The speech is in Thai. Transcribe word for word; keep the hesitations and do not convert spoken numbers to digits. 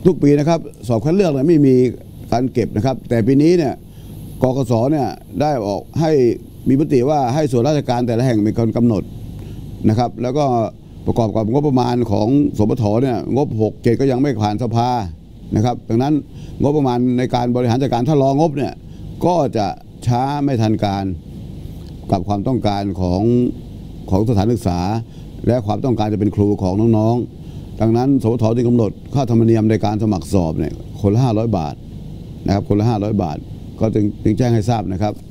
ทุกปีนะครับสอบคัดเลือกเนี่ยไม่มีการเก็บนะครับแต่ปีนี้เนี่ยกกสเนี่ยได้ออกให้มีมติว่าให้ส่วนราชการแต่ละแห่งมีการกำหนดนะครับแล้วก็ประกอบกับงบประมาณของสปทเนี่ยงบหกเจ็ดก็ยังไม่ผ่านสภานะครับดังนั้นงบประมาณในการบริหารจัดการถ้ารองบเนี่ยก็จะช้าไม่ทันการกับความต้องการของของสถานศึกษาและความต้องการจะเป็นครูของน้องๆดังนั้นสปทจึงกำหนดค่าธรรมเนียมในการสมัครสอบเนี่ยคนละห้าร้อยบาทนะครับคนละห้าร้อยบาทก็จึงจึงแจ้งให้ทราบนะครับ